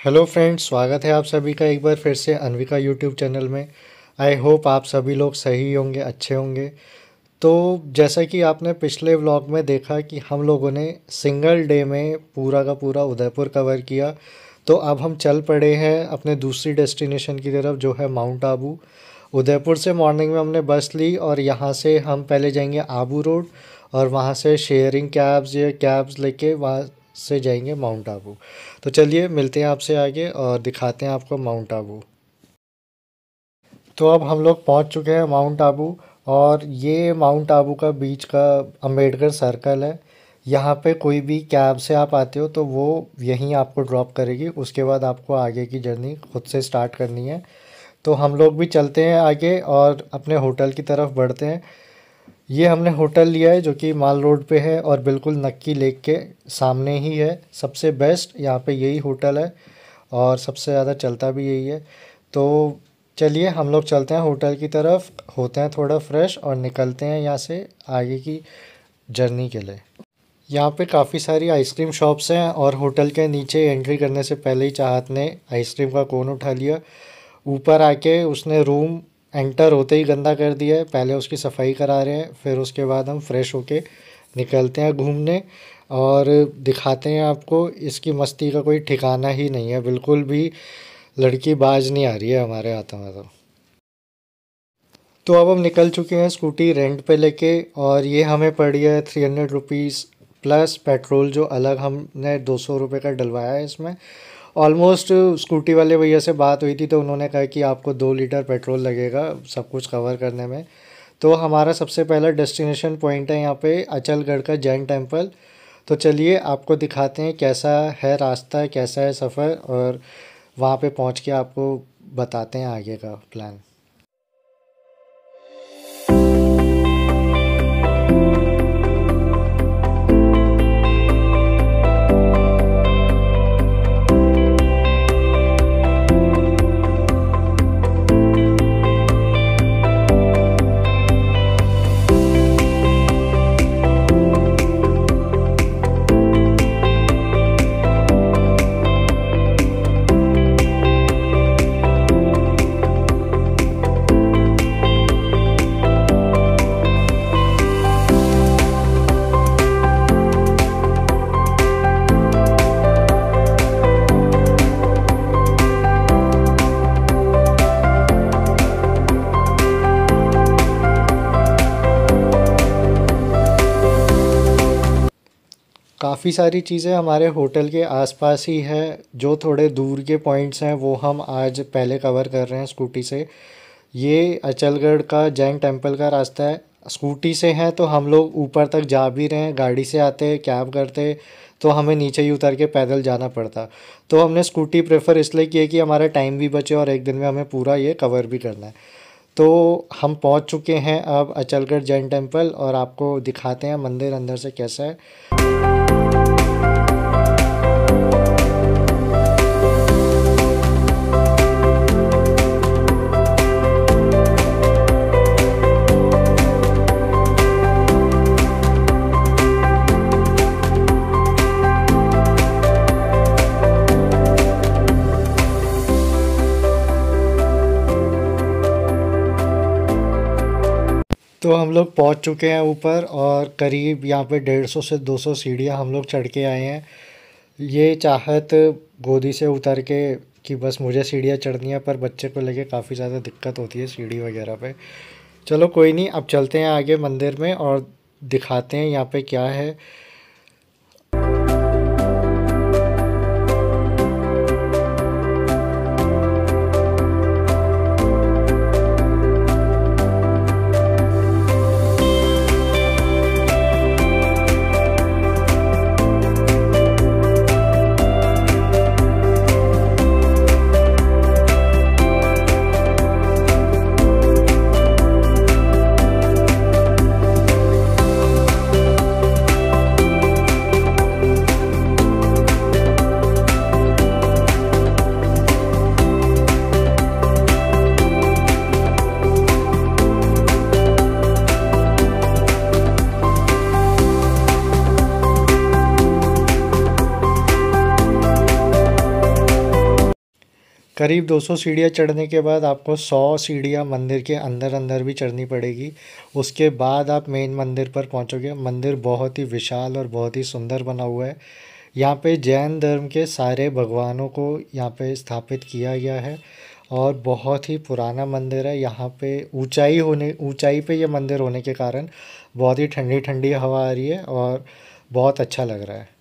Hello friends, स्वागत है आप सभी का एक बार फिर से अनविका यूट्यूब चैनल में। आई होप आप सभी लोग सही होंगे, अच्छे होंगे। तो जैसा कि आपने पिछले व्लॉग में देखा कि हम लोगों ने सिंगल डे में पूरा का पूरा उदयपुर कवर किया। तो अब हम चल पड़े हैं अपने दूसरी डेस्टिनेशन की तरफ, जो है माउंट आबू। उदयपुर से मॉर्निंग में हमने बस ली और यहाँ से हम पहले जाएंगे आबू रोड और वहाँ से शेयरिंग कैब्स या कैब्स लेके वहाँ से जाएंगे माउंट आबू। तो चलिए मिलते हैं आपसे आगे और दिखाते हैं आपको माउंट आबू। तो अब हम लोग पहुंच चुके हैं माउंट आबू और ये माउंट आबू का बीच का अंबेडकर सर्कल है। यहाँ पे कोई भी कैब से आप आते हो तो वो यहीं आपको ड्रॉप करेगी, उसके बाद आपको आगे की जर्नी खुद से स्टार्ट करनी है। तो हम लोग भी चलते हैं आगे और अपने होटल की तरफ बढ़ते हैं। ये हमने होटल लिया है जो कि माल रोड पे है और बिल्कुल नक्की लेक के सामने ही है। सबसे बेस्ट यहाँ पे यही होटल है और सबसे ज़्यादा चलता भी यही है। तो चलिए हम लोग चलते हैं होटल की तरफ, होते हैं थोड़ा फ्रेश और निकलते हैं यहाँ से आगे की जर्नी के लिए। यहाँ पे काफ़ी सारी आइसक्रीम शॉप्स हैं और होटल के नीचे एंट्री करने से पहले ही चाहत ने आइसक्रीम का कोन उठा लिया। ऊपर आके उसने रूम एंटर होते ही गंदा कर दिया है। पहले उसकी सफाई करा रहे हैं, फिर उसके बाद हम फ्रेश होके निकलते हैं घूमने और दिखाते हैं आपको। इसकी मस्ती का कोई ठिकाना ही नहीं है, बिल्कुल भी लड़की बाज नहीं आ रही है हमारे हाथों में। तो अब हम निकल चुके हैं स्कूटी रेंट पे लेके और ये हमें पड़ी है 300 रुपीज़ प्लस पेट्रोल, जो अलग हमने 200 रुपये का डलवाया है इसमें। ऑलमोस्ट स्कूटी वाले भैया से बात हुई थी तो उन्होंने कहा कि आपको 2 लीटर पेट्रोल लगेगा सब कुछ कवर करने में। तो हमारा सबसे पहला डेस्टिनेशन पॉइंट है यहाँ पे अचलगढ़ का जैन टेम्पल। तो चलिए आपको दिखाते हैं कैसा है रास्ता, कैसा है सफ़र, और वहाँ पे पहुँच के आपको बताते हैं आगे का प्लान। काफ़ी सारी चीज़ें हमारे होटल के आसपास ही है। जो थोड़े दूर के पॉइंट्स हैं वो हम आज पहले कवर कर रहे हैं स्कूटी से। ये अचलगढ़ का जैन टेम्पल का रास्ता है। स्कूटी से हैं तो हम लोग ऊपर तक जा भी रहे हैं, गाड़ी से आते कैब करते तो हमें नीचे ही उतर के पैदल जाना पड़ता। तो हमने स्कूटी प्रेफर इसलिए की है कि हमारा टाइम भी बचे और एक दिन में हमें पूरा ये कवर भी करना है। तो हम पहुंच चुके हैं अब अचलगढ़ जैन टेम्पल और आपको दिखाते हैं मंदिर अंदर से कैसा है। तो हम लोग पहुंच चुके हैं ऊपर और करीब यहाँ पे 150 से 200 सीढ़ियाँ हम लोग चढ़ के आए हैं। ये चाहत गोदी से उतर के कि बस मुझे सीढ़ियाँ चढ़नी है, पर बच्चे को लेके काफ़ी ज़्यादा दिक्कत होती है सीढ़ी वगैरह पे। चलो कोई नहीं, अब चलते हैं आगे मंदिर में और दिखाते हैं यहाँ पे क्या है। करीब 200 सीढ़ियाँ चढ़ने के बाद आपको 100 सीढ़ियाँ मंदिर के अंदर अंदर भी चढ़नी पड़ेगी। उसके बाद आप मेन मंदिर पर पहुंचोगे। मंदिर बहुत ही विशाल और बहुत ही सुंदर बना हुआ है। यहाँ पे जैन धर्म के सारे भगवानों को यहाँ पे स्थापित किया गया है और बहुत ही पुराना मंदिर है। यहाँ पे ऊंचाई पे ये मंदिर होने के कारण बहुत ही ठंडी ठंडी हवा आ रही है और बहुत अच्छा लग रहा है।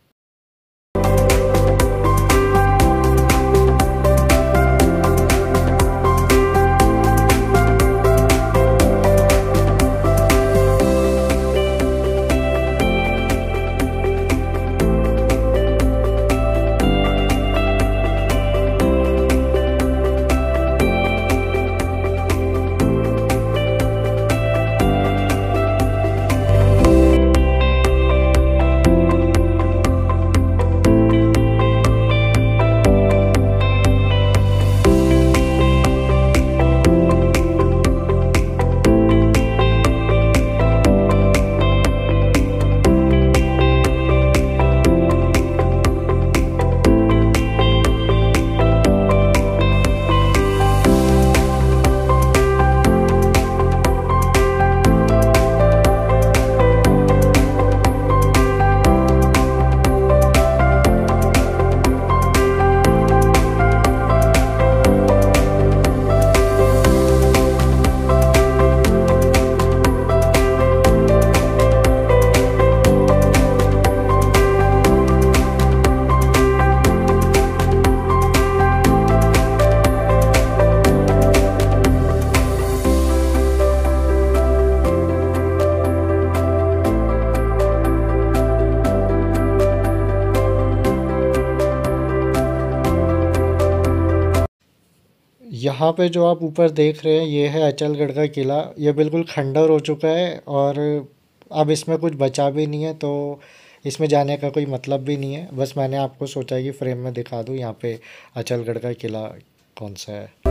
यहाँ पे जो आप ऊपर देख रहे हैं ये है अचलगढ़ का किला। ये बिल्कुल खंडर हो चुका है और अब इसमें कुछ बचा भी नहीं है, तो इसमें जाने का कोई मतलब भी नहीं है। बस मैंने आपको सोचा कि फ्रेम में दिखा दूँ यहाँ पे अचलगढ़ का किला कौन सा है।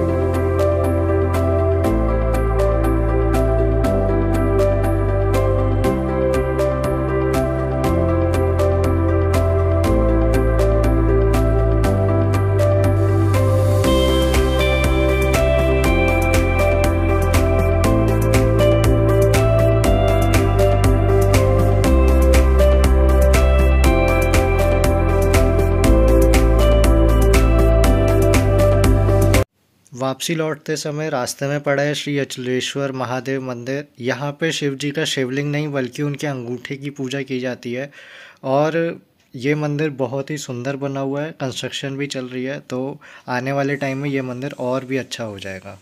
वापसी लौटते समय रास्ते में पड़ा है श्री अचलेश्वर महादेव मंदिर। यहाँ पे शिव जी का शिवलिंग नहीं बल्कि उनके अंगूठे की पूजा की जाती है और ये मंदिर बहुत ही सुंदर बना हुआ है। कंस्ट्रक्शन भी चल रही है, तो आने वाले टाइम में ये मंदिर और भी अच्छा हो जाएगा।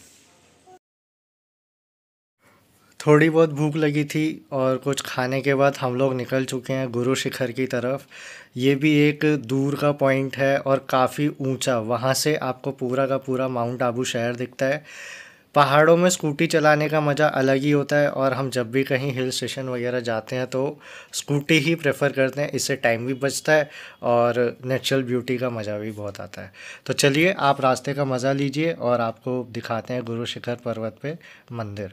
थोड़ी बहुत भूख लगी थी और कुछ खाने के बाद हम लोग निकल चुके हैं गुरु शिखर की तरफ। ये भी एक दूर का पॉइंट है और काफ़ी ऊंचा। वहाँ से आपको पूरा का पूरा माउंट आबू शहर दिखता है। पहाड़ों में स्कूटी चलाने का मज़ा अलग ही होता है और हम जब भी कहीं हिल स्टेशन वगैरह जाते हैं तो स्कूटी ही प्रेफर करते हैं। इससे टाइम भी बचता है और नेचुरल ब्यूटी का मज़ा भी बहुत आता है। तो चलिए आप रास्ते का मज़ा लीजिए और आपको दिखाते हैं गुरु शिखर पर्वत पे मंदिर।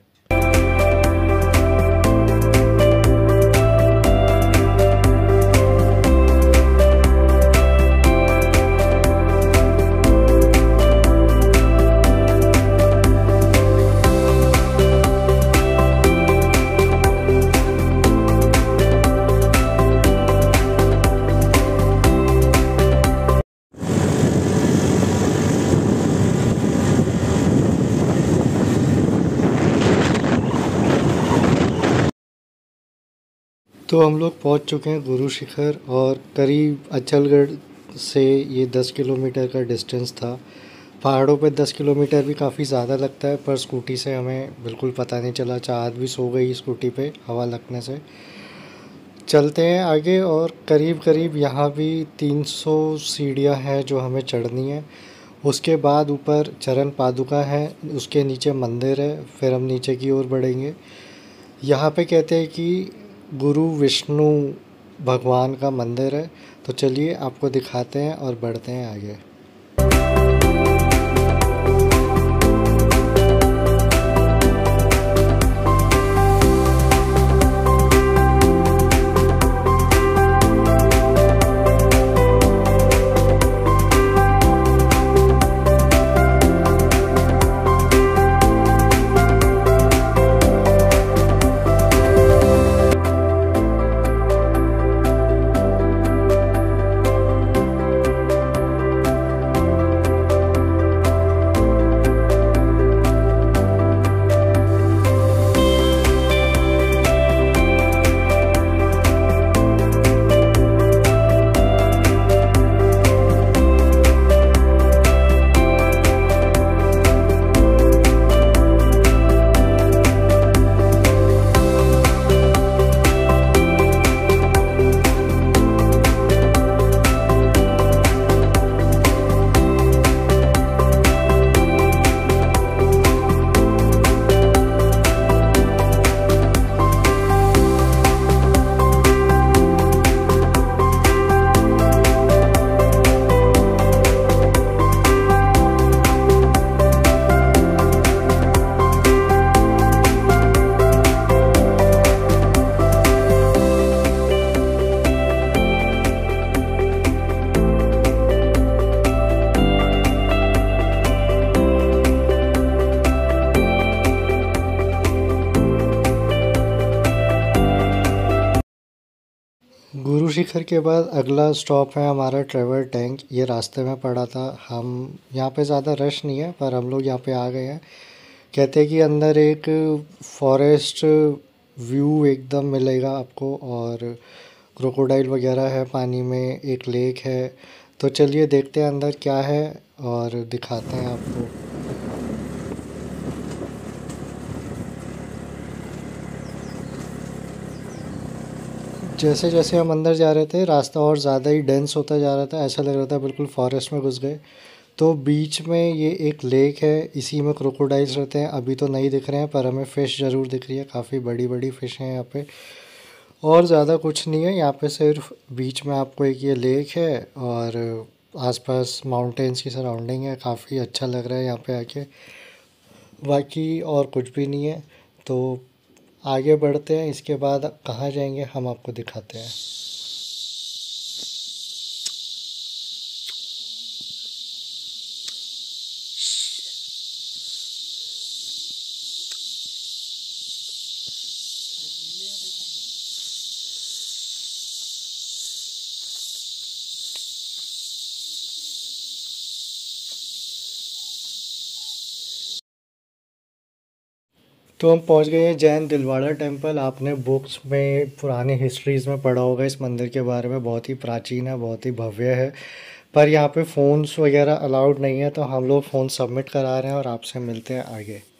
तो हम लोग पहुंच चुके हैं गुरु शिखर और करीब अचलगढ़ से ये 10 किलोमीटर का डिस्टेंस था। पहाड़ों पे 10 किलोमीटर भी काफ़ी ज़्यादा लगता है, पर स्कूटी से हमें बिल्कुल पता नहीं चला। चाहत भी सो गई स्कूटी पे हवा लगने से। चलते हैं आगे और करीब करीब यहाँ भी 300 सीढ़ियाँ हैं जो हमें चढ़नी है। उसके बाद ऊपर चरण पादुका है, उसके नीचे मंदिर है, फिर हम नीचे की ओर बढ़ेंगे। यहाँ पे कहते हैं कि गुरु विष्णु भगवान का मंदिर है। तो चलिए आपको दिखाते हैं और बढ़ते हैं आगे। गुरु शिखर के बाद अगला स्टॉप है हमारा ट्रेवर टैंक। ये रास्ते में पड़ा था। हम यहाँ पे ज़्यादा रश नहीं है पर हम लोग यहाँ पे आ गए हैं। कहते हैं कि अंदर एक फॉरेस्ट व्यू एकदम मिलेगा आपको, और क्रोकोडाइल वगैरह है पानी में, एक लेक है। तो चलिए देखते हैं अंदर क्या है और दिखाते हैं आपको। जैसे जैसे हम अंदर जा रहे थे रास्ता और ज़्यादा ही डेंस होता जा रहा था, ऐसा लग रहा था बिल्कुल फॉरेस्ट में घुस गए। तो बीच में ये एक लेक है, इसी में क्रोकोडाइल्स रहते हैं। अभी तो नहीं दिख रहे हैं पर हमें फ़िश ज़रूर दिख रही है, काफ़ी बड़ी बड़ी फ़िश हैं यहाँ पे। और ज़्यादा कुछ नहीं है यहाँ पे, सिर्फ बीच में आपको एक ये लेक है और आसपास माउंटेन्स की सराउंडिंग है। काफ़ी अच्छा लग रहा है यहाँ पे आके, बाकी और कुछ भी नहीं है। तो आगे बढ़ते हैं, इसके बाद कहाँ जाएंगे हम आपको दिखाते हैं। तो हम पहुंच गए हैं जैन दिलवाड़ा टेम्पल। आपने बुक्स में पुराने हिस्ट्रीज़ में पढ़ा होगा इस मंदिर के बारे में, बहुत ही प्राचीन है, बहुत ही भव्य है। पर यहाँ पे फ़ोन्स वगैरह अलाउड नहीं है, तो हम लोग फ़ोन सबमिट करा रहे हैं और आपसे मिलते हैं आगे।